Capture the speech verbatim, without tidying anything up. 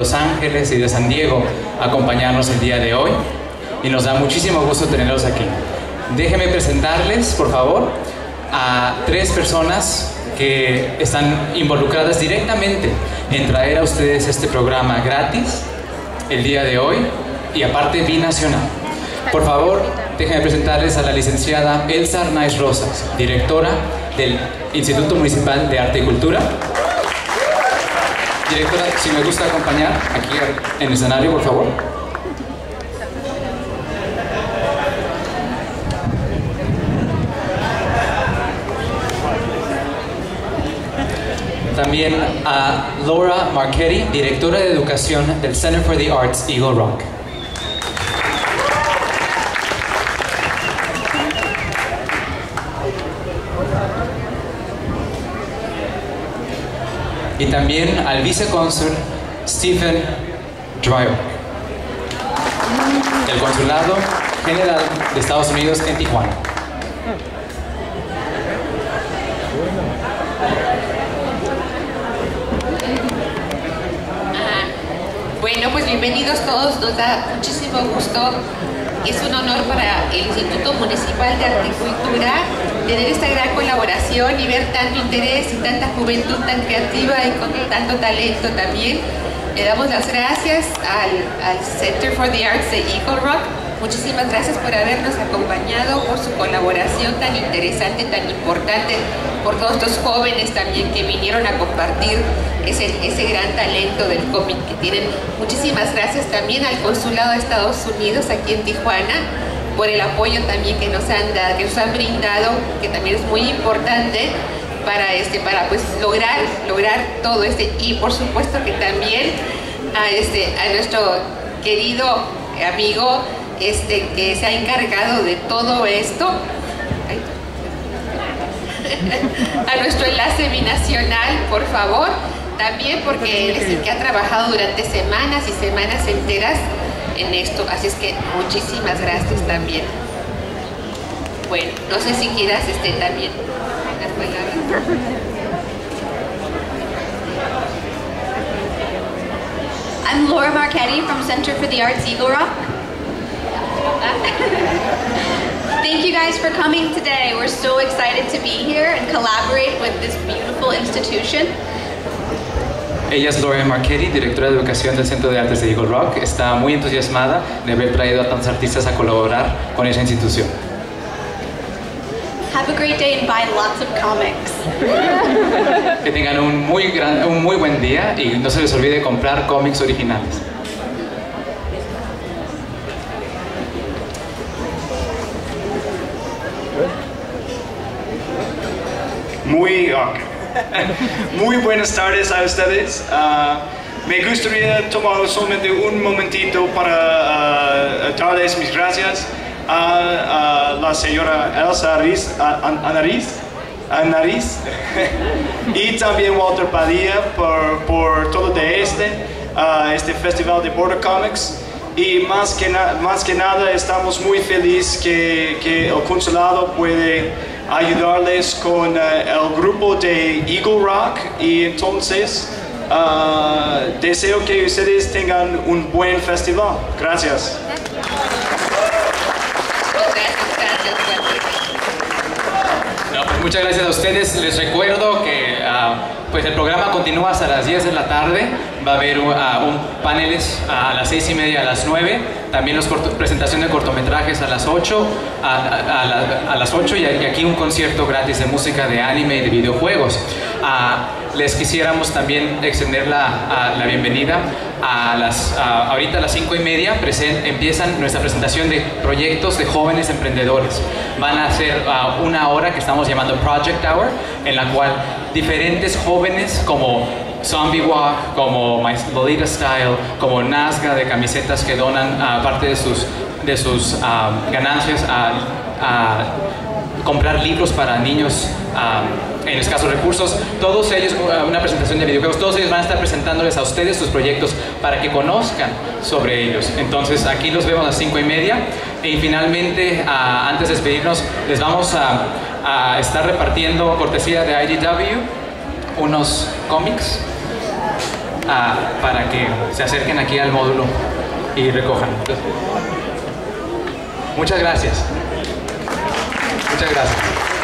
Los Ángeles y de San Diego a acompañarnos el día de hoy, y nos da muchísimo gusto tenerlos aquí. Déjenme presentarles, por favor, a tres personas que están involucradas directamente en traer a ustedes este programa gratis el día de hoy, y aparte binacional. Por favor, déjenme presentarles a la licenciada Elsa Arnaiz Rosas, directora del Instituto Municipal de Arte y Cultura. Directora, si me gusta acompañar aquí en el escenario, por favor. También a Laura Marchetti, directora de educación del Center for the Arts, Eagle Rock. Y también al vicecónsul Stephen Dreyer, del Consulado General de Estados Unidos en Tijuana. Bueno, pues bienvenidos todos, nos da muchísimo gusto. Es un honor para el Instituto Municipal de Arte y Cultura tener esta gran colaboración y ver tanto interés y tanta juventud tan creativa y con tanto talento también. Le damos las gracias al, al Center for the Arts de Eagle Rock. Muchísimas gracias por habernos acompañado, por su colaboración tan interesante, tan importante, por todos estos jóvenes también que vinieron a compartir ese, ese gran talento del cómic que tienen. Muchísimas gracias también al Consulado de Estados Unidos aquí en Tijuana por el apoyo también que nos han dado, que nos han brindado, que también es muy importante para, este, para pues, lograr, lograr todo este. Y por supuesto que también a, este, a nuestro querido amigo Este, que se ha encargado de todo esto, a nuestro enlace binacional, por favor, también porque él es el que ha trabajado durante semanas y semanas enteras en esto, así es que muchísimas gracias también. Bueno, no sé si quieras este también. I'm Laura Marchetti from Center for the Arts, Eagle Rock. Thank you guys for coming today. We're so excited to be here and collaborate with this beautiful institution. Ella es Laura Marchetti, directora de educación del Centro de Artes de Eagle Rock. Está muy entusiasmada de haber traído a tantos artistas a colaborar con esa institución. Have a great day and buy lots of comics. Que tengan un muy, gran, un muy buen día y no se les olvide comprar cómics originales. Muy, oh, muy buenas tardes a ustedes. Uh, me gustaría tomar solamente un momentito para uh, darles mis gracias a, a la señora Elsa Arnaiz, Arnaiz y también Walter Padilla por, por todo de este, uh, este festival de Border Comics. Y más que, na más que nada estamos muy felices que, que el consulado puede ayudarles con uh, el grupo de Eagle Rock, y entonces uh, deseo que ustedes tengan un buen festival. Gracias. No, pues muchas gracias a ustedes. Les recuerdo que uh, pues el programa continúa hasta las diez de la tarde. Va a haber uh, un paneles a las seis y media, a las nueve. También los presentación de cortometrajes a las ocho, a, a, a, la, a las ocho y aquí un concierto gratis de música, de anime y de videojuegos. Uh, les quisiéramos también extender la, a, la bienvenida a las, a, ahorita a las cinco y media present, empiezan nuestra presentación de proyectos de jóvenes emprendedores. Van a ser uh, una hora que estamos llamando Project Hour, en la cual diferentes jóvenes como Zombie Walk, como My Lolita Style, como Nazca, de camisetas que donan uh, parte de sus, de sus uh, ganancias a, a comprar libros para niños uh, en escasos recursos. Todos ellos, uh, una presentación de videojuegos, todos ellos van a estar presentándoles a ustedes sus proyectos para que conozcan sobre ellos. Entonces aquí los vemos a las cinco y media. Y finalmente, uh, antes de despedirnos, les vamos a, a estar repartiendo cortesía de I D W unos cómics. uh, para que se acerquen aquí al módulo y recojan. Muchas gracias. Muchas gracias.